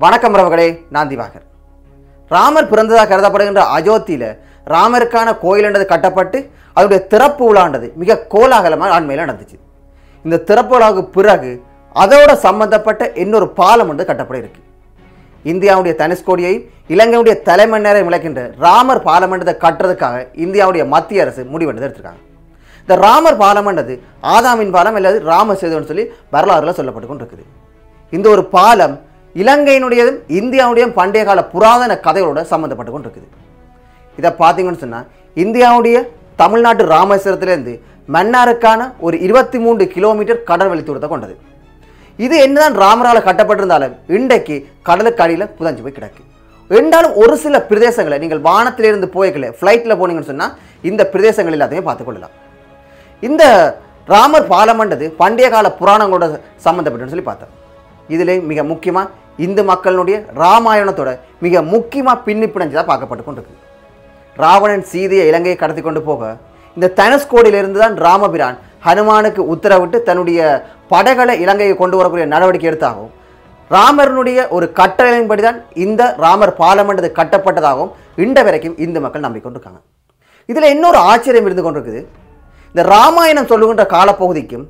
வணக்கம் ரவகளே, நான் திவாகர். ராமர் பிறந்ததாக கருதப்படுகின்ற அயோத்தியில் ராமருக்கான கோயில் என்றது கட்டப்பட்டு அதனுடைய திறப்பு விழாண்டது மிக கோலாகலமாக ஆண்மையில் நடந்துச்சு. இந்த திறப்பு விழாவுக்கு பிறகு அதோட சம்பந்தப்பட்ட இன்னொரு பாலம் ஒன்று கட்டப்பட இருக்கு. இந்தியாவுடைய தனுஷ்கோடியையும் இலங்கையுடைய தலைமன்னரை விளக்கின்ற ராமர் பாலமன்றத்தை கட்டுறதுக்காக இந்தியாவுடைய மத்திய அரசு முடிவெடுத்து எடுத்திருக்காங்க. இந்த ராமர் பாலமன்றது ஆதாமின் பாலம் அல்லது ராமசேதுன்னு சொல்லி வரலாறுல சொல்லப்பட்டு கொண்டிருக்குது. இந்த ஒரு பாலம் இலங்கையினுடையதும் இந்தியாவுடையும் பண்டைய கால புராதன கதைகளோட சம்மந்தப்பட்டு கொண்டிருக்குது. இதை பார்த்தீங்கன்னு சொன்னால் இந்தியாவுடைய தமிழ்நாட்டு ராமேஸ்வரத்திலேருந்து மன்னாருக்கான ஒரு 23 கிலோமீட்டர் கடல் வழி தூரத்தை கொண்டது. இது என்னதான் ராமரால் கட்டப்பட்டிருந்தாலும் இன்றைக்கு கடலுக்கு அடியில் புதஞ்சு போய் கிடக்கு. என்றாலும் ஒரு சில பிரதேசங்களை நீங்கள் வானத்திலிருந்து போய்க்கல ஃப்ளைட்டில் போனீங்கன்னு சொன்னால் இந்த பிரதேசங்கள் எல்லாத்தையுமே பார்த்துக்கொள்ளலாம். இந்த ராமர் பாலமன்றது பண்டைய கால புராணங்களோட சம்மந்தப்பட்டுன்னு சொல்லி பார்த்தோம். இதில் மிக முக்கியமாக இந்து மக்களுடைய ராமாயணத்தோட மிக முக்கியமாக பின்னி பிணைஞ்சதாக பார்க்கப்பட்டு கொண்டிருக்கு. ராவணன் சீதையை இலங்கையை கடத்தி கொண்டு போக இந்த தனுஷ்கோடியிலிருந்து தான் ராமபிரான் ஹனுமானுக்கு உத்தரவிட்டு தன்னுடைய படைகளை இலங்கையை கொண்டு வரக்கூடிய நடவடிக்கை எடுத்தாகவும் ராமரனுடைய ஒரு கட்டளையின்படி தான் இந்த ராமர் பாலமன்றது கட்டப்பட்டதாகவும் இன்ற வரைக்கும் இந்து மக்கள் நம்பிக்கொண்டிருக்காங்க. இதில் இன்னொரு ஆச்சரியம் இருந்து கொண்டிருக்குது. இந்த ராமாயணம் சொல்லுகின்ற காலப்பகுதிக்கும்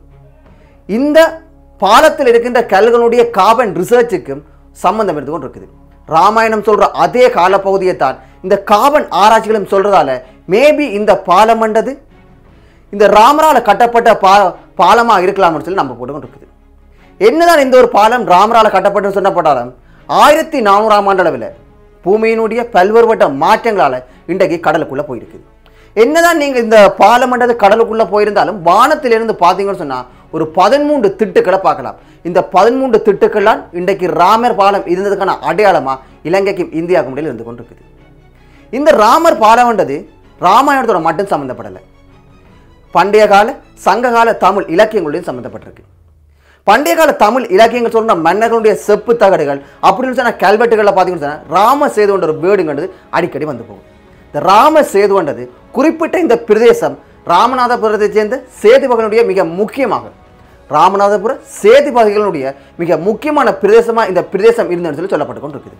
இந்த பாலத்தில் இருக்கின்ற கல்களுடைய கார்பன் ரிசர்ச்சுக்கும் சம்பந்தம் இருந்து கொண்டு இருக்குது. ராமாயணம் சொல்ற அதே காலப்பகுதியை தான் இந்த கார்பன் ஆராய்ச்சிகளும் சொல்றதால மேபி இந்த பாலமன்றது இந்த ராமரால் கட்டப்பட்ட பாலமாக இருக்கலாம்னு சொல்லி நம்ம போட்டு கொண்டு இருக்குது. என்னதான் இந்த ஒரு பாலம் ராமரால் கட்டப்பட்டு சொன்னப்பட்டாலும் 1400ஆம் ஆண்டு அளவில் பூமியினுடைய பல்வேறுபட்ட மாற்றங்களால் இன்றைக்கு கடலுக்குள்ளே போயிருக்குது. என்னதான் நீங்கள் இந்த பாலமன்றது கடலுக்குள்ளே போயிருந்தாலும் வானத்திலிருந்து பார்த்தீங்கன்னு சொன்னால் ஒரு 13 திட்டுக்களை பார்க்கலாம். இந்த 13 திட்டுக்கள்லாம் இன்றைக்கு ராமர் பாலம் இருந்ததுக்கான அடையாளமாக இலங்கைக்கும் இந்தியாவுக்கும் இடையில் இருந்து கொண்டிருக்குது. இந்த ராமர் பாலம்ன்றது ராமாயணத்தோட மட்டும் சம்மந்தப்படலை, பண்டைய கால சங்ககால தமிழ் இலக்கியங்களுடையும் சம்மந்தப்பட்டிருக்கு. பண்டைய கால தமிழ் இலக்கியங்கள் சொல்ற மன்னர்களுடைய செப்பு தகடுகள் அப்படின்னு சொன்ன கல்வெட்டுகளில் பார்த்தீங்கன்னு சொன்னால் ராமசேதுன்ற ஒரு வேர்டுங்கிறது அடிக்கடி வந்து போகும். இந்த ராமசேதுன்றது குறிப்பிட்ட இந்த பிரதேசம் ராமநாதபுரத்தை சேர்ந்த சேது பகுதிகளுடைய மிக முக்கியமாக ராமநாதபுர சேது பகுதிகளுடைய மிக முக்கியமான பிரதேசமாக இந்த பிரதேசம் இருந்ததுன்னு சொல்லி சொல்லப்பட்டு கொண்டிருக்குது.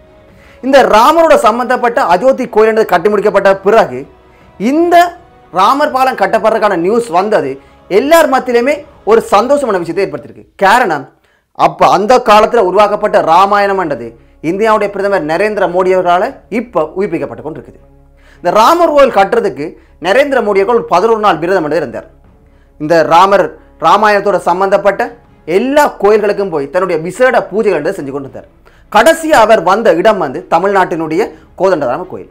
இந்த ராமரோட சம்பந்தப்பட்ட அயோத்தி கோயில் கட்டி முடிக்கப்பட்ட பிறகு இந்த ராமர் பாலம் கட்டப்படுறதுக்கான நியூஸ் வந்தது எல்லார் மத்தியிலுமே ஒரு சந்தோஷமான விஷயத்தை ஏற்படுத்தியிருக்கு. காரணம், அப்போ அந்த காலத்தில் உருவாக்கப்பட்ட ராமாயணம்ன்றது இந்தியாவுடைய பிரதமர் நரேந்திர மோடி அவர்களால் இப்போ உயிர்ப்பிக்கப்பட்டு கொண்டிருக்குது. இந்த ராமர் கோயில் கட்டுறதுக்கு நரேந்திர மோடி அவர்கள் 11 நாள் விரதம் இருந்தார். இந்த ராமாயணத்தோட சம்பந்தப்பட்ட எல்லா கோயில்களுக்கும் போய் தன்னுடைய விசேட பூஜைகள் செஞ்சு கொண்டு இருந்தார். கடைசியாக அவர் வந்த இடம் வந்து தமிழ்நாட்டினுடைய கோதண்டராமர் கோயில்.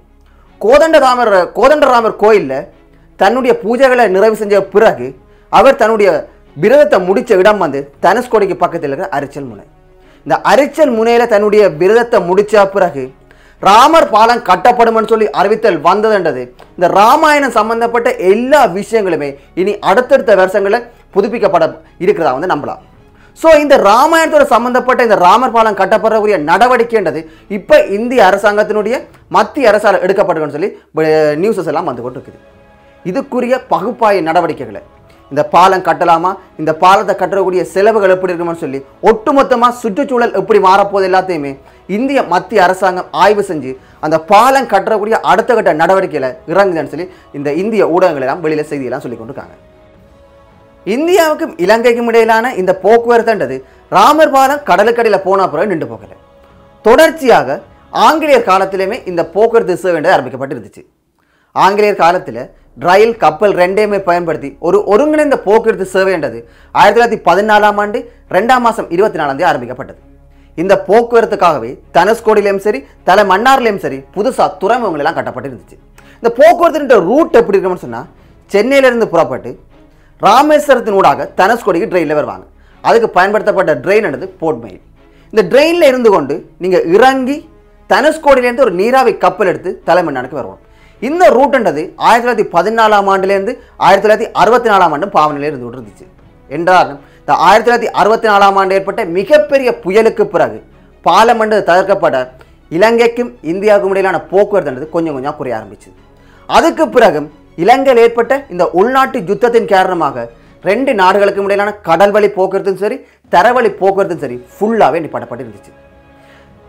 கோதண்டராமர் கோயிலில் தன்னுடைய பூஜைகளை நிறைவு செஞ்ச பிறகு அவர் தன்னுடைய விரதத்தை முடித்த இடம் வந்து தனுஷ்கோடிக்கு பக்கத்தில் இருக்கிற அரிச்சல் முனை. இந்த அரிச்சல் முனையில் தன்னுடைய விரதத்தை முடித்த பிறகு ராமர் பாலம் கட்டப்படும் சொல்லி அறிவித்தல் வந்ததுன்றது இந்த ராமாயணம் சம்பந்தப்பட்ட எல்லா விஷயங்களுமே இனி அடுத்தடுத்த வருஷங்களில் புதுப்பிக்கப்பட இருக்கிறதா வந்து நம்பலாம். ஸோ இந்த ராமாயணத்தோட சம்பந்தப்பட்ட இந்த ராமர் பாலம் கட்டப்படக்கூடிய நடவடிக்கைன்றது இப்போ இந்திய அரசாங்கத்தினுடைய மத்திய அரசால் எடுக்கப்பட்டுன்னு சொல்லி நியூஸஸ் எல்லாம் வந்து கொண்டு இருக்குது. இதுக்குரிய பகுப்பாய்வு நடவடிக்கைகளை இந்த பாலம் கட்டலாமா, இந்த பாலத்தை கட்டக்கூடிய செலவுகள் எப்படி இருக்குன்னு சொல்லி ஒட்டுமொத்தமாக சுற்றுச்சூழல் எப்படி மாறப்போகுது எல்லாத்தையுமே இந்திய மத்திய அரசாங்கம் ஆய்வு செஞ்சு அந்த பாலம் கட்டக்கூடிய அடுத்த கட்ட நடவடிக்கையில் இறங்குதுன்னு சொல்லி இந்த இந்திய ஊடகங்கள் எல்லாம் வெளியில் செய்தியெல்லாம் சொல்லி கொண்டிருக்காங்க. இந்தியாவுக்கும் இலங்கைக்கும் இடையிலான இந்த போக்குவரத்துன்றது ராமர் பாலம் கடலுக்கடியில் போன பிறகு நின்று போகலை. தொடர்ச்சியாக ஆங்கிலேயர் காலத்திலுமே இந்த போக்குவரத்து சேவை ஆரம்பிக்கப்பட்டு இருந்துச்சு. ஆங்கிலேயர் காலத்தில் ரயில் கப்பல் ரெண்டையுமே பயன்படுத்தி ஒரு ஒருங்கிணைந்த போக்குவரத்து சேவைன்றது 1914ஆம் ஆண்டு 2ஆம் மாதம் 24ஆம் தேதி ஆரம்பிக்கப்பட்டது. இந்த போக்குவரத்துக்காகவே தனுஷ்கோடியிலையும் சரி தலைமன்னார்லையும் சரி புதுசாக துறைமுகங்கள் எல்லாம் கட்டப்பட்டு இருந்துச்சு. இந்த போக்குவரத்து ரூட் எப்படி இருக்கணும்னு சொன்னால் சென்னையிலிருந்து புறப்பட்டு ராமேஸ்வரத்தின் ஊடாக தனுஷ்கோடிக்கு ட்ரெயினில் வருவாங்க. அதுக்கு பயன்படுத்தப்பட்ட ட்ரெயின் என்னது போர்ட் மெயில். இந்த ட்ரெயினில் இருந்து கொண்டு நீங்கள் இறங்கி தனுஷ்கோடியிலேருந்து ஒரு நீராவி கப்பல் எடுத்து தலைமன்னாருக்கு வருவோம். இந்த ரூட்ன்றது 1914ஆம் ஆண்டுலேருந்து 1964ஆம் ஆண்டு பாவனையில் இருந்து இருந்துச்சு. என்றாலும் இந்த 1964ஆம் ஆண்டு ஏற்பட்ட மிகப்பெரிய புயலுக்கு பிறகு பாலமன்றது தகர்க்கப்பட இலங்கைக்கும் இந்தியாவுக்கும் இடையிலான போக்குவரத்துன்றது கொஞ்சம் கொஞ்சம் குறைய ஆரம்பிச்சு. அதுக்கு பிறகு இலங்கையில் ஏற்பட்ட இந்த உள்நாட்டு யுத்தத்தின் காரணமாக 2 நாடுகளுக்கும் இடையிலான கடல் வழி போக்குவரத்தும் சரி தரவழி போக்குவரத்தும் சரி ஃபுல்லாகவே நிப்பாட்டப்பட்டு இருந்துச்சு.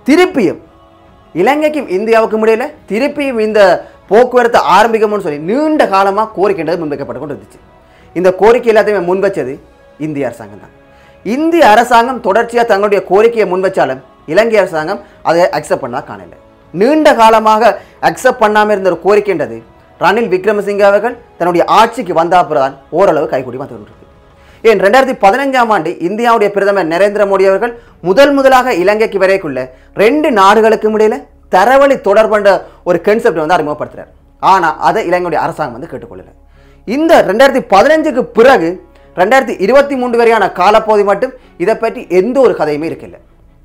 திருப்பியும் இலங்கைக்கும் இந்தியாவுக்கும் இடையில் திருப்பியும் இந்த போக்குவரத்து ஆரம்பிக்கும்னு சொல்லி நீண்ட காலமாக கோரிக்கைன்றது முன்வைக்கப்பட்டு கொண்டு இருந்துச்சு. இந்த கோரிக்கை எல்லாத்தையுமே முன்வச்சது இந்திய அரசாங்கம் தான். இந்திய அரசாங்கம் தொடர்ச்சியாக தங்களுடைய கோரிக்கையை முன்வச்சாலும் இலங்கை அரசாங்கம் அதை அக்செப்ட் பண்ணால் காணல. நீண்ட காலமாக அக்செப்ட் பண்ணாமல் இருந்த ஒரு கோரிக்கைன்றது ரணில் விக்ரமசிங்கே அவர்கள் தன்னுடைய ஆட்சிக்கு வந்த அப்புறம் ஓரளவு கைகூடி வந்து கொண்டிருக்கு. ஏன் 2015ஆம் ஆண்டு இந்தியாவுடைய பிரதமர் நரேந்திர மோடி அவர்கள் முதலாக இலங்கைக்கு வரைக்குள்ள 2 நாடுகளுக்கும் இடையில தரவழி தொடர்பண்ட ஒரு கன்செப்ட் வந்து அறிமுகப்படுத்துறார். ஆனால் அதை இலங்கையுடைய அரசாங்கம் வந்து கேட்டுக்கொள்ளல. இந்த 2015க்கு பிறகு 2023 வரையான காலப்பகுதி மட்டும் இதை பற்றி எந்த ஒரு கதையுமே இருக்கல.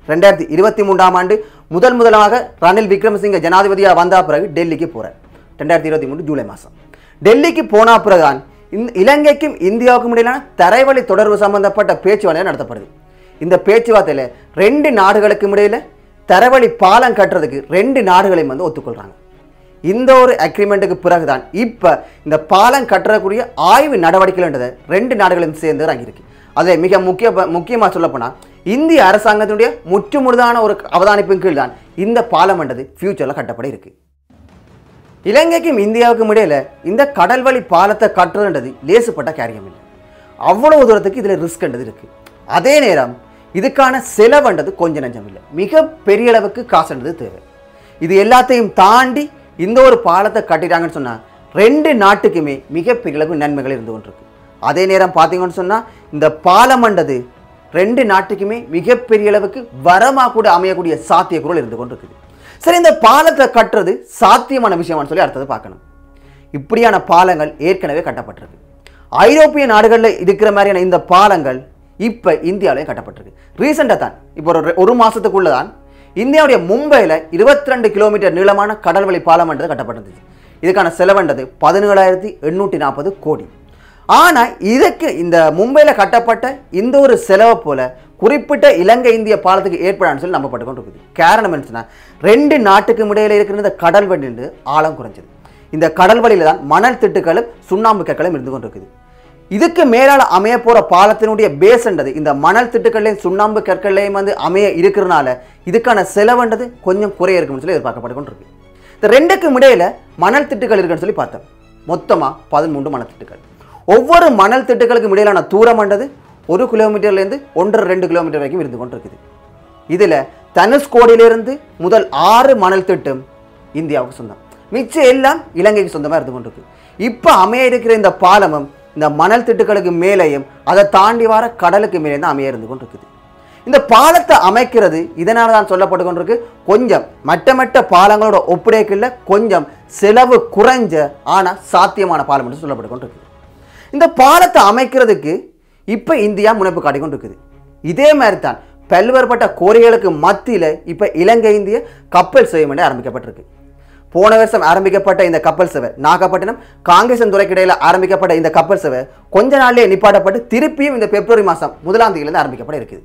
2023ஆம் ஆண்டு முதலாக ரணில் விக்ரமசிங்கே ஜனாதிபதியாக வந்த பிறகு டெல்லிக்கு போறார். 2023 ஜூலை மாதம் டெல்லிக்கு போன பிறகுதான் இலங்கைக்கும் இந்தியாவுக்கும் இடையிலான தரைவழி தொடர்பு சம்பந்தப்பட்ட பேச்சுவார்த்தை நடத்தப்படுது. இந்த பேச்சுவார்த்தையில் 2 நாடுகளுக்கும் இடையில தரைவழி பாலம் கட்டுறதுக்கு 2 நாடுகளையும் வந்து ஒத்துக்கொள்றாங்க. இந்த ஒரு அக்ரிமெண்ட்டுக்கு பிறகுதான் இப்போ இந்த பாலம் கட்டுறக்கூடிய ஆய்வு நடவடிக்கைன்றதை 2 நாடுகளையும் சேர்ந்து இறங்கியிருக்கு. அதை மிக முக்கியமாக சொல்லப்போனால் இந்திய அரசாங்கத்தினுடைய முற்றுமுழுதான ஒரு அவதானிப்பின் கீழ் தான் இந்த பாலம் என்றது ஃபியூச்சரில் கட்டப்பட இருக்கு. இலங்கைக்கும் இந்தியாவுக்கும் இடையில இந்த கடல்வழி பாலத்தை கட்டுறதுன்றது லேசுப்பட்ட காரியம் இல்லை. அவ்வளவு தூரத்துக்கு இதில் ரிஸ்க்ன்றது இருக்கு. அதே நேரம் இதுக்கான செலவுன்றது கொஞ்சம் நஞ்சம் இல்லை, மிக பெரிய அளவுக்கு காசுன்றது தேவை. இது எல்லாத்தையும் தாண்டி இந்த ஒரு பாலத்தை கட்டிட்டாங்கன்னு சொன்னால் 2 நாட்டுக்குமே மிகப்பெரிய அளவு நன்மைகள் இருந்து கொண்டிருக்கு. அதே நேரம் பார்த்தீங்கன்னு சொன்னால் இந்த பாலம்ன்றது 2 நாட்டுக்குமே மிகப்பெரிய அளவுக்கு வரமாக கூட அமையக்கூடிய சாத்தியக்கூறல் இருந்து கொண்டிருக்குது. சரி, இந்த பாலத்தை கட்டுறது சாத்தியமான விஷயமானு சொல்லி அடுத்தது பார்க்கணும். இப்படியான பாலங்கள் ஏற்கனவே கட்டப்பட்டிருக்கு. ஐரோப்பிய நாடுகளில் இருக்கிற மாதிரியான இந்த பாலங்கள் இப்போ இந்தியாவிலையும் கட்டப்பட்டிருக்கு. ரீசெண்டாக தான் இப்போ ஒரு மாதத்துக்குள்ள தான் இந்தியாவுடைய மும்பையில் 22 கிலோமீட்டர் நீளமான கடல்வழி பாலம்ன்றது கட்டப்பட்டிருந்துச்சு. இதுக்கான செலவுன்றது 17,840 கோடி. ஆனால் இதுக்கு இந்த மும்பையில் கட்டப்பட்ட இந்த ஒரு செலவை போல குறிப்பிட்ட இலங்கை இந்திய பாலத்துக்கு ஏற்படான்னு சொல்லி நம்பப்பட்டு கொண்டு இருக்குது. காரணம் என்னன்னா 2 நாட்டுக்கும் இடையில இருக்கிற இந்த கடல்வழி ஆழம் குறைஞ்சது. இந்த கடல்வழியில தான் மணல் திட்டுகளும் சுண்ணாம்பு கற்களும் இருந்து கொண்டு இருக்குது. இதுக்கு மேலால் அமைய போகிற பாலத்தினுடைய பேஸ்ன்றது இந்த மணல் திட்டுக்கள்லையும் சுண்ணாம்பு கற்கள்லையும் வந்து அமைய இருக்கிறதுனால இதுக்கான செலவுன்றது கொஞ்சம் குறைய இருக்குன்னு சொல்லி எதிர்பார்க்கப்பட்டு கொண்டு இருக்கு. இந்த 2க்கும் இடையில மணல் திட்டுகள் இருக்குன்னு சொல்லி பார்த்தோம். மொத்தமாக 13 மணல் திட்டுகள். ஒவ்வொரு மணல் திட்டுகளுக்கும் இடையிலான தூரம்ன்றது 1 கிலோமீட்டர்லேருந்து 1.5-2 கிலோமீட்டர் வரைக்கும் இருந்து கொண்டிருக்குது. இதில் தனுஷ்கோடியிலிருந்து முதல் 6 மணல் திட்டம் இந்தியாவுக்கு சொந்தம், மிச்சம் எல்லாம் இலங்கைக்கு சொந்தமாக இருந்து கொண்டிருக்கு. இப்போ அமைய இருக்கிற இந்த பாலமும் இந்த மணல் திட்டுகளுக்கு மேலேயும் அதை தாண்டி வர கடலுக்கு மேலே தான் அமைய இருந்து கொண்டிருக்குது. இந்த பாலத்தை அமைக்கிறது இதனால தான் சொல்லப்பட்டு கொண்டிருக்கு கொஞ்சம் மற்ற பாலங்களோட ஒப்படைக்கல கொஞ்சம் செலவு குறைஞ்ச ஆனால் சாத்தியமான பாலம் என்று சொல்லப்பட்டு கொண்டிருக்கு. இந்த பாலத்தை அமைக்கிறதுக்கு இப்போ இந்தியா முனைப்பு காட்டிக்கொண்டு இருக்குது. இதே மாதிரி தான் பல்வேறுபட்ட கோரிக்கைகளுக்கு மத்தியில் இப்போ இலங்கை இந்திய கப்பல் சேவை ஆரம்பிக்கப்பட்டிருக்கு. போன வருஷம் ஆரம்பிக்கப்பட்ட இந்த கப்பல் சேவை நாகப்பட்டினம் காங்கேசன் துறைக்கு இடையில் ஆரம்பிக்கப்பட்ட இந்த கப்பல் சேவை கொஞ்ச நாள்லேயே நிப்பாட்டப்பட்டு திருப்பியும் இந்த பிப்ரவரி மாதம் 1ஆம் தேதியிலிருந்து ஆரம்பிக்கப்பட இருக்குது.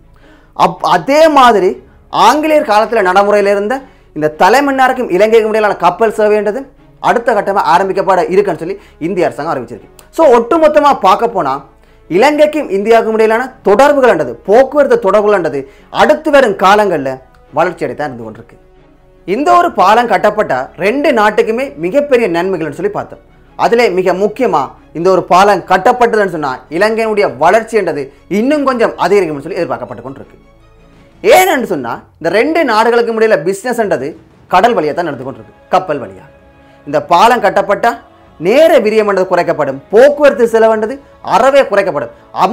அதே மாதிரி ஆங்கிலேயர் காலத்தில் நடைமுறையில் இருந்த இந்த தலைமன்னாருக்கும் இலங்கைக்கும் இடையிலான கப்பல் சேவைன்றது அடுத்த கட்டமாக ஆரம்பிக்கப்பட இருக்குன்னு சொல்லி இந்திய அரசாங்கம் அறிவிச்சிருக்கு. ஸோ ஒட்டுமொத்தமாக பார்க்க போனால் இலங்கைக்கும் இந்தியாவுக்கும் இடையிலான தொடர்புகள்ன்றது போக்குவரத்து தொடர்புகள்ன்றது அடுத்து வரும் காலங்களில் வளர்ச்சி அடைத்தான் இருந்து கொண்டிருக்கு. இந்த ஒரு பாலம் கட்டப்பட்ட 2 நாட்டுக்குமே மிகப்பெரிய நன்மைகள்னு சொல்லி பார்த்தோம். அதில் மிக முக்கியமாக இந்த ஒரு பாலம் கட்டப்பட்டதுன்னு சொன்னால் இலங்கையினுடைய வளர்ச்சின்றது இன்னும் கொஞ்சம் அதிகரிக்கும்னு சொல்லி எதிர்பார்க்கப்பட்டு கொண்டிருக்கு. ஏன்னு சொன்னால் இந்த 2 நாடுகளுக்கும் இடையில பிஸ்னஸ்ன்றது கடல் வழியாக தான் நடந்து கொண்டிருக்கு, கப்பல் வழியாக. இந்த பாலம் கட்டப்பட்டால் நேர விரியமன்றது குறைக்கப்படும், போக்குவரத்து செலவுன்றது அறவே குறைக்கப்படும்,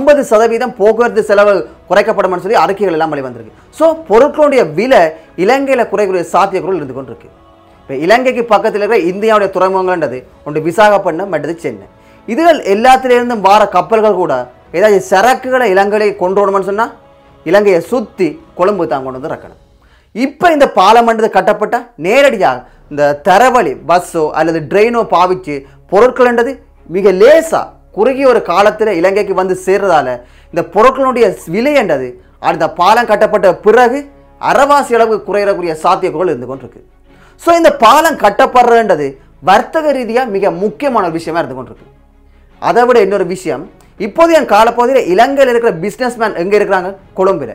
50% போக்குவரத்து செலவு குறைக்கப்படும் சொல்லி அறிக்கைகள் எல்லாம் வழி வந்திருக்கு. ஸோ பொருட்களுடைய விலை இலங்கையில் குறைக்கூடிய சாத்தியக்குறள் இருந்து கொண்டிருக்கு. இப்போ இலங்கைக்கு பக்கத்தில் இருக்கிற இந்தியாவுடைய துறைமுகங்கள்ன்றது ஒன்று விசாகப்பட்டினம் மற்றது சென்னை. இதுகள் எல்லாத்திலிருந்தும் வார கப்பல்கள் கூட ஏதாச்சும் சரக்குகளை இலங்கையை கொண்டு வரணும்னு சொன்னால் இலங்கையை சுற்றி கொழும்பு தான் கொண்டு வந்து இறக்கணும். இப்போ இந்த பாலம்ன்றது கட்டப்பட்டால் நேரடியாக இந்த தரவழி பஸ்ஸோ அல்லது ட்ரெயினோ பாவிச்சு பொருட்கள்ன்றது மிக லேசாக குறுகிய ஒரு காலத்தில் இலங்கைக்கு வந்து சேர்றதால இந்த பொருட்களுடைய விலைன்றது அந்த பாலம் கட்டப்பட்ட பிறகு அரைவாசி அளவுக்கு குறையக்கூடிய சாத்தியக்கூறுகள் இருந்து கொண்டிருக்கு. ஸோ இந்த பாலம் கட்டப்படுறதுன்றது வர்த்தக ரீதியாக மிக முக்கியமான ஒரு விஷயமா இருந்து கொண்டிருக்கு. அதை விட இன்னொரு விஷயம், இப்போதைய காலப்பகுதியில் இலங்கையில் இருக்கிற பிஸ்னஸ்மேன் எங்கே இருக்கிறாங்க? கொழும்பில்.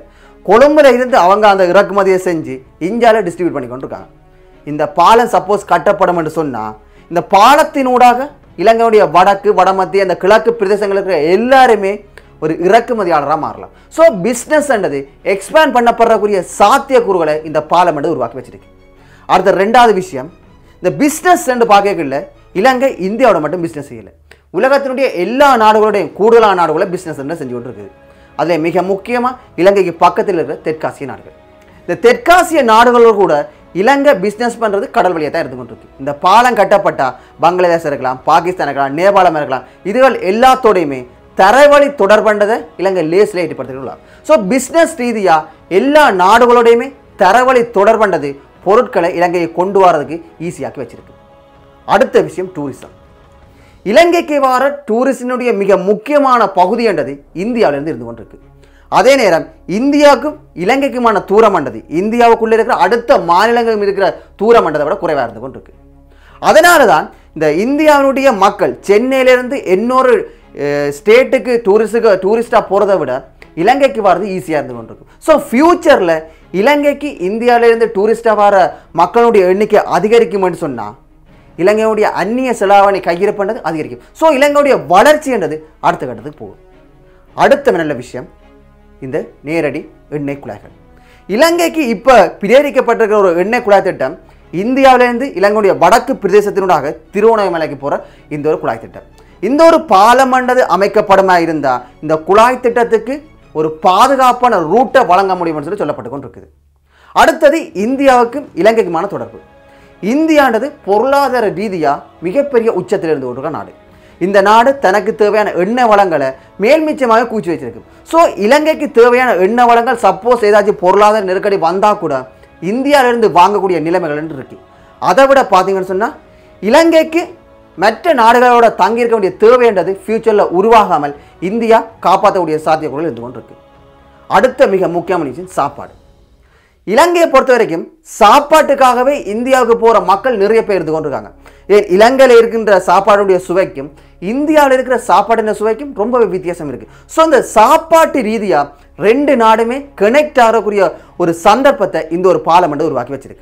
கொழும்புல இருந்து அவங்க அந்த இறக்குமதியை செஞ்சு இந்தியாவில் டிஸ்ட்ரிபியூட் பண்ணி கொண்டிருக்காங்க. இந்த பாலம் சப்போஸ் கட்டப்படும் என்று சொன்னால் இந்த பாலத்தினூடாக இலங்கையுடைய வடக்கு வடமத்திய அந்த கிழக்கு பிரதேசங்களுக்கு எல்லாருமே ஒரு இறக்குமதியாளராக மாறலாம். ஸோ பிஸ்னஸ் என்றது எக்ஸ்பேண்ட் பண்ணப்படுறக்கூடிய சாத்தியக்கூறுகளை இந்த பாலம் என்று உருவாக்கி வச்சிருக்கு. அடுத்த ரெண்டாவது விஷயம், இந்த பிஸ்னஸ் என்று பார்க்கல இலங்கை இந்தியாவோட மட்டும் பிஸ்னஸ் செய்யலை, உலகத்தினுடைய எல்லா நாடுகளுடையும் கூடுதலான நாடுகளை பிஸ்னஸ் செஞ்சு கொண்டு இருக்குது. அதில் மிக முக்கியமாக இலங்கைக்கு பக்கத்தில் இருக்கிற தெற்காசிய நாடுகள். இந்த தெற்காசிய நாடுகளோடு கூட இலங்கை பிஸ்னஸ் பண்ணுறது கடல் வழியாக தான் இருந்து கொண்டிருக்கு. இந்த பாலம் கட்டப்பட்டால் பங்களாதேஷ் இருக்கலாம், பாகிஸ்தான் இருக்கலாம், நேபாளம் இருக்கலாம், இதுகள் எல்லாத்தோடையுமே தரைவழி தொடர்பண்டதை இலங்கை லேஸில் ஏற்படுத்திக்கலாம். ஸோ பிஸ்னஸ் ரீதியாக எல்லா நாடுகளோடையுமே தரைவழி தொடர்பண்டது பொருட்களை இலங்கையை கொண்டு வரதுக்கு ஈஸியாக்கி வச்சிருக்கு. அடுத்த விஷயம் டூரிசம். இலங்கைக்கு வர டூரிஸ்டினுடைய மிக முக்கியமான பகுதி என்றது இந்தியாவிலிருந்து இருந்து கொண்டிருக்கு. அதே நேரம் இந்தியாவுக்கும் இலங்கைக்குமான தூரம் என்றது இந்தியாவுக்குள்ளே இருக்கிற அடுத்த மாநிலங்களும் இருக்கிற தூரம் என்றதை விட குறைவாக இருந்து கொண்டிருக்கு. அதனால தான் இந்த இந்தியாவினுடைய மக்கள் சென்னையிலிருந்து இன்னொரு ஸ்டேட்டுக்கு டூரிஸ்டாக போகிறத விட இலங்கைக்கு வர்றது ஈஸியாக இருந்து கொண்டிருக்கு. ஸோ ஃப்யூச்சரில் இலங்கைக்கு இந்தியாவிலேருந்து டூரிஸ்டாக வர மக்களுடைய எண்ணிக்கை அதிகரிக்கும்னு சொன்னால் இலங்கையுடைய அந்நிய செலாவணி கையிருப்புன்றது அதிகரிக்கும். ஸோ இலங்கையுடைய வளர்ச்சி என்றது அடுத்த கட்டத்துக்கு போகும். அடுத்த நல்ல விஷயம் இந்த நேரடி எண்ணெய் குழாய்கள். இலங்கைக்கு இப்போ பிரேரிக்கப்பட்டிருக்கிற ஒரு எண்ணெய் குழாய் திட்டம் இந்தியாவிலேருந்து இலங்கையுடைய வடக்கு பிரதேசத்தினூடாக திருவண்ணாமலைக்கு போகிற இந்த ஒரு குழாய் திட்டம். இந்த ஒரு பாலமண்டது அமைக்கப்படுமா இருந்தால் இந்த குழாய் திட்டத்துக்கு ஒரு பாதுகாப்பான ரூட்டை வழங்க முடியும்னு சொல்லப்பட்டு கொண்டிருக்குது. அடுத்தது இந்தியாவுக்கும் இலங்கைக்குமான தொடர்பு. இந்தியான்றது பொருளாதார ரீதியாக மிகப்பெரிய உச்சத்தில் இருந்து கொண்டிருக்கிற நாடு. இந்த நாடு தனக்கு தேவையான எண்ணெய் வளங்களை மேல்மிச்சமாக கூச்சி வச்சிருக்கு. ஸோ இலங்கைக்கு தேவையான எண்ணெய் வளங்கள் சப்போஸ் ஏதாச்சும் பொருளாதார நெருக்கடி வந்தால் கூட இந்தியாவிலிருந்து வாங்கக்கூடிய நிலைமைகள் இருக்கு. அதை விட பார்த்தீங்கன்னு சொன்னால் இலங்கைக்கு மற்ற நாடுகளோட தங்கியிருக்க வேண்டிய தேவைன்றது ஃபியூச்சரில் உருவாகாமல் இந்தியா காப்பாற்றக்கூடிய சாத்தியக்கூறுகள் இருந்து கொண்டிருக்கு. அடுத்த மிக முக்கியமான விஷயம் சாப்பாடு. இலங்கையை பொறுத்த வரைக்கும் சாப்பாட்டுக்காகவே இந்தியாவுக்கு போகிற மக்கள் நிறைய பேர் இருந்து கொண்டிருக்காங்க. ஏன் இலங்கையில் இருக்கின்ற சாப்பாடுடைய சுவைக்கும் இந்தியாவில் இருக்கிற சாப்பாடுன்ற சுவைக்கும் ரொம்பவே வித்தியாசம் இருக்குது. ஸோ இந்த சாப்பாட்டு ரீதியாக ரெண்டு நாடுமே கனெக்ட் ஆகக்கூடிய ஒரு சந்தர்ப்பத்தை இந்த ஒரு பாலம் என்று உருவாக்கி வச்சிருக்கு.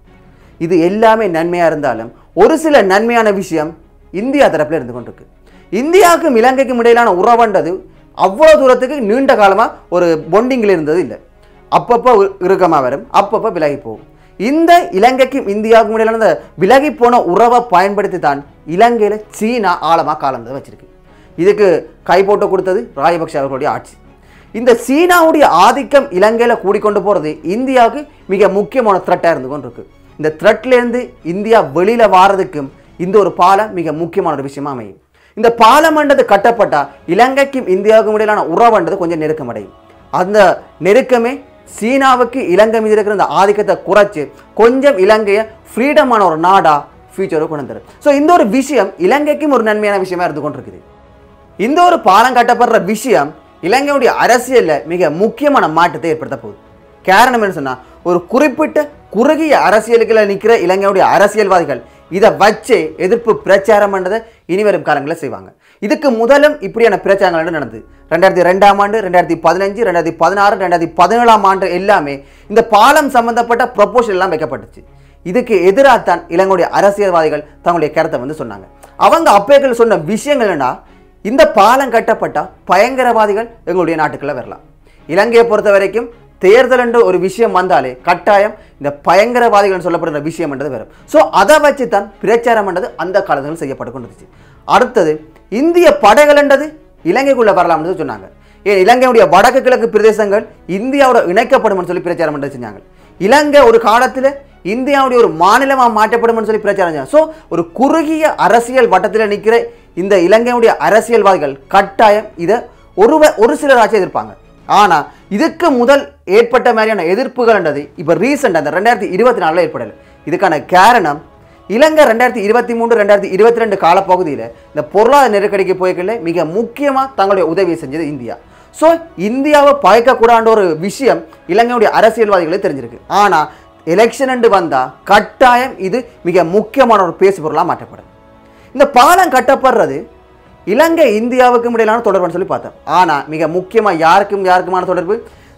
இது எல்லாமே நன்மையாக இருந்தாலும் ஒரு சில நன்மையான விஷயம் இந்தியா தரப்பில் இருந்து கொண்டிருக்கு. இந்தியாவுக்கும் இலங்கைக்கும் இடையிலான உறவுன்றது அவ்வளோ தூரத்துக்கு நீண்ட காலமாக ஒரு பொண்டிங்கில் இருந்தது இல்லை. அப்பப்போ இறுக்கமாக வரும், அப்பப்போ விலகி போகும். இந்த இலங்கைக்கும் இந்தியாவுக்கும் இடையிலான விலகி போன உறவை பயன்படுத்தி தான் இலங்கையில் சீனா ஆழமாக காலந்ததை வச்சிருக்கு. இதுக்கு கை போட்டு கொடுத்தது ராஜபக்ஷ அவர்களுடைய ஆட்சி. இந்த சீனாவுடைய ஆதிக்கம் இலங்கையில் கூடிக்கொண்டு போகிறது இந்தியாவுக்கு மிக முக்கியமான த்ரெட்டாக இருந்து கொண்டிருக்கு. இந்த த்ரெட்லேருந்து இந்தியா வெளியில் வாரதுக்கும் இந்த ஒரு பாலம் மிக முக்கியமான ஒரு விஷயமா அமையும். இந்த பாலம்ன்றது கட்டப்பட்டால் இலங்கைக்கும் இந்தியாவுக்கும் இடையிலான உறவுன்றது கொஞ்சம் நெருக்கமடையும். அந்த நெருக்கமே சீனாவுக்கு இலங்கை மீது இருக்கிற இந்த ஆதிக்கத்தை குறைச்சி கொஞ்சம் இலங்கையை ஃப்ரீடமான ஒரு நாடாக ஃபியூச்சருக்கு கொண்டு வந்துடும். ஸோ இந்த ஒரு விஷயம் இலங்கைக்கும் ஒரு நன்மையான விஷயமா இருந்து கொண்டிருக்குது. இந்த ஒரு பாலம் கட்டப்படுற விஷயம் இலங்கையுடைய அரசியலில் மிக முக்கியமான மாற்றத்தை ஏற்படுத்த போகுது. காரணம் என்ன சொன்னால் ஒரு குறிப்பிட்ட குறுகிய அரசியலுக்குள்ள நிற்கிற இலங்கையுடைய அரசியல்வாதிகள் இதை வச்சு எதிர்ப்பு பிரச்சாரம் பண்ணதை இனிவரும் காலங்களில் செய்வாங்க. இதுக்கு முதலும் இப்படியான பிரச்சாரங்கள் நடந்தது. 2002ஆம் ஆண்டு, 2015, 2016, 2017ஆம் ஆண்டு எல்லாமே இந்த பாலம் சம்பந்தப்பட்ட ப்ரொபோசல் எல்லாம் வைக்கப்பட்டுச்சு. இதுக்கு எதிராகத்தான் இலங்கையுடைய அரசியல்வாதிகள் தங்களுடைய கருத்தை சொன்னாங்க. அவங்க அப்பேக்கள் சொன்ன விஷயங்கள் என்னன்னா, இந்த பாலம் கட்டப்பட்டால் பயங்கரவாதிகள் எங்களுடைய நாட்டுக்குள்ள வரலாம். இலங்கையை பொறுத்த வரைக்கும் தேர்தல் என்று ஒரு விஷயம் வந்தாலே கட்டாயம் இந்த பயங்கரவாதிகள் சொல்லப்படுற விஷயம் என்றது வரும். ஸோ அதை வச்சு தான் பிரச்சாரம் என்றது அந்த காலத்தில் செய்யப்பட்டு கொண்டிருச்சு. அடுத்தது இந்திய படைகள் என்றது இலங்கைக்குள்ள வரலாம்னு சொன்னாங்க. ஏன் இலங்கையுடைய வடக்கு கிழக்கு பிரதேசங்கள் இந்தியாவோட இணைக்கப்படும் சொல்லி பிரச்சாரம் பண்ணி செஞ்சாங்க. இலங்கை ஒரு காலத்தில் இந்தியாவுடைய ஒரு மாநிலமாக மாற்றப்படும் சொல்லி பிரச்சாரம் செஞ்சாங்க. ஸோ ஒரு குறுகிய அரசியல் வட்டத்தில் நிற்கிற இந்த இலங்கையுடைய அரசியல்வாதிகள் கட்டாயம் இதை ஒரு சிலராச்சும் எதிர்ப்பாங்க. ஆனால் இதுக்கு முதல் ஏற்பட்ட மாதிரியான எதிர்ப்புகள் என்றது இப்போ ரீசெண்டாக அந்த 2024 ஏற்படலை. இதுக்கான காரணம் இலங்கை 2023, 2022 காலப்பகுதியில் இந்த பொருளாதார நெருக்கடிக்கு போய்க்கல மிக முக்கியமாக தங்களுடைய உதவியை செஞ்சது இந்தியா. ஸோ இந்தியாவை பயக்கக்கூடாத ஒரு விஷயம் இலங்கையுடைய அரசியல்வாதிகளே தெரிஞ்சிருக்கு. ஆனால் எலெக்ஷன் என்று வந்தால் கட்டாயம் இது மிக முக்கியமான ஒரு பேசு பொருளாக மாற்றப்படும். இந்த பாலம் கட்டப்படுறது இலங்கை இந்தியாவுக்கும் இடையிலான தொடர்புன்னு சொல்லி பார்த்தோம். ஆனால் மிக முக்கியமாக யாருக்குமான தொடர்பு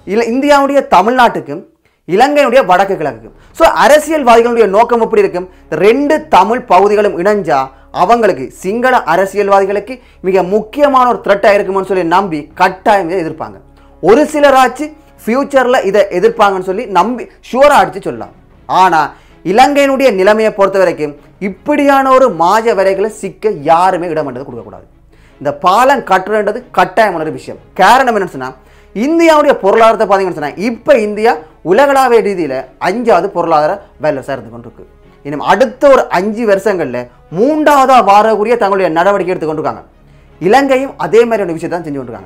இந்தியாவுடைய தமிழ்நாட்டுக்கும் இலங்கையினுடைய வடக்கு கிழக்குக்கும். ஸோ அரசியல்வாதிகளுடைய நோக்கம் எப்படி இருக்கும்? ரெண்டு தமிழ் பகுதிகளும் இணைஞ்சா அவங்களுக்கு சிங்கள அரசியல்வாதிகளுக்கு மிக முக்கியமான ஒரு த்ரெட்டாக இருக்குமென்னு சொல்லி நம்பி கட்டாயம் இதை எதிர்ப்பாங்க. ஒரு சிலராச்சு ஃபியூச்சரில் இதை எதிர்ப்பாங்கன்னு சொல்லி நம்பி ஷுவராக அடித்து சொல்லலாம். ஆனால் இலங்கையினுடைய நிலைமையை பொறுத்த வரைக்கும் இப்படியான ஒரு மாஜ வரைகளை சிக்க யாருமே இடமன்றது கொடுக்கக்கூடாது. இந்த பாலம் கட்டுறது கட்டாயமான ஒரு விஷயம். காரணம் என்னன்னு சொன்னால் இந்தியாவுடைய பொருளாதாரத்தை பார்த்தீங்கன்னு சொன்னால் இப்போ இந்தியா உலகளாவிய ரீதியில் 5வது பொருளாதார வல்லரசாக இருந்து கொண்டிருக்கு. இன்னும் அடுத்த ஒரு 5 வருஷங்களில் 3வதாக வாரக்கூடிய தங்களுடைய நடவடிக்கை எடுத்து கொண்டிருக்காங்க. இலங்கையும் அதே மாதிரியான விஷயத்தை தான் செஞ்சு கொண்டிருக்காங்க.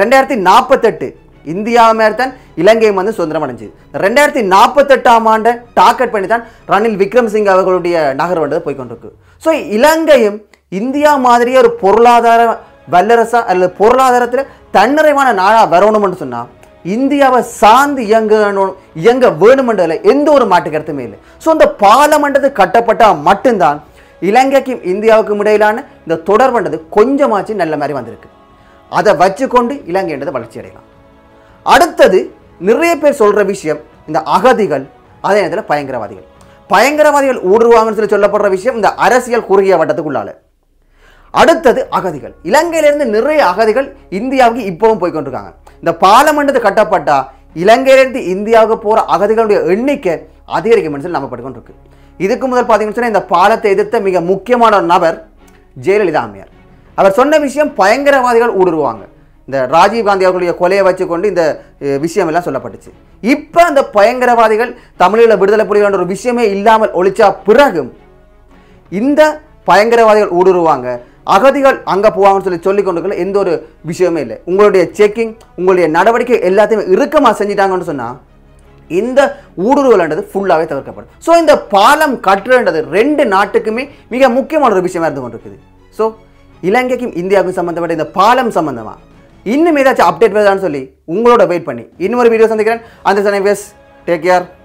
2048 இந்தியா மாதிரி தான் இலங்கையும் வந்து சுதந்திரம் அடைஞ்சது. 2048ஆம் ஆண்டை டார்கெட் பண்ணி தான் ரணில் விக்ரமசிங்க அவர்களுடைய நகர் வந்தது போய்கொண்டிருக்கு. ஸோ இலங்கையும் இந்தியா மாதிரியே ஒரு பொருளாதார வல்லரசா அல்லது பொருளாதாரத்தில் தன்னிறைவான நாடாக வரணும்னு சொன்னால் இந்தியாவை சார்ந்து இயங்க வேணுமென்றதில் எந்த ஒரு மாட்டு கருத்துமே இல்லை. ஸோ இந்த பாலமன்றது கட்டப்பட்டால் மட்டும்தான் இலங்கைக்கும் இந்தியாவுக்கும் இடையிலான இந்த தொடர்புன்றது கொஞ்சமாச்சு நல்ல மாதிரி வந்திருக்கு. அதை வச்சுக்கொண்டு இலங்கைன்றது வளர்ச்சி அடையலாம். அடுத்தது நிறைய பேர் சொல்கிற விஷயம் இந்த அகதிகள், அதே நேரத்தில் பயங்கரவாதிகள் ஊடுருவாங்கன்னு சொல்லி சொல்லப்படுற விஷயம் இந்த அரசியல் குறுகிய வட்டத்துக்குள்ளால. அடுத்தது அகதிகள். இலங்கையிலிருந்து நிறைய அகதிகள் இந்தியாவுக்கு இப்பவும் போய்கொண்டிருக்காங்க. இந்த பாலமன்றது கட்டப்பட்டா இலங்கையிலிருந்து இந்தியாவுக்கு போகிற அகதிகளுடைய எண்ணிக்கை அதிகரிக்கும் சொல்லி நம்பப்பட்டுக்கொண்டிருக்கு. இதுக்கு முதல் பார்த்தீங்கன்னு சொன்னால் இந்த பாலத்தை எதிர்த்த மிக முக்கியமான ஒரு நபர் ஜெயலலிதா அம்மையார். அவர் சொன்ன விஷயம் பயங்கரவாதிகள் ஊடுருவாங்க. இந்த ராஜீவ்காந்தி அவர்களுடைய கொலையை வச்சுக்கொண்டு இந்த விஷயம் எல்லாம் சொல்லப்பட்டுச்சு. இப்போ அந்த பயங்கரவாதிகள் தமிழீழ விடுதலை புலிகள் ஒரு விஷயமே இல்லாமல் ஒழிச்சா பிறகும் இந்த பயங்கரவாதிகள் ஊடுருவாங்க, அகதிகள் அங்கே போவாங்கன்னு சொல்லி கொண்டு எந்த ஒரு விஷயமே இல்லை. உங்களுடைய செக்கிங், உங்களுடைய நடவடிக்கை எல்லாத்தையுமே இறுக்கமாக செஞ்சிட்டாங்கன்னு சொன்னால் இந்த ஊடுருவல்ன்றது ஃபுல்லாகவே தவிர்க்கப்படும். ஸோ இந்த பாலம் கட்டுறது ரெண்டு நாட்டுக்குமே மிக முக்கியமான ஒரு விஷயமா இருந்து கொண்டிருக்குது. ஸோ இலங்கைக்கும் இந்தியாவுக்கும் சம்மந்தப்பட்ட இந்த பாலம் சம்மந்தமாக இன்னும் ஏதாச்சும் அப்டேட் வருதான்னு சொல்லி உங்களோட வெயிட் பண்ணி இன்னொரு வீடியோ சந்திக்கிறேன். அந்த டேக் கேர்.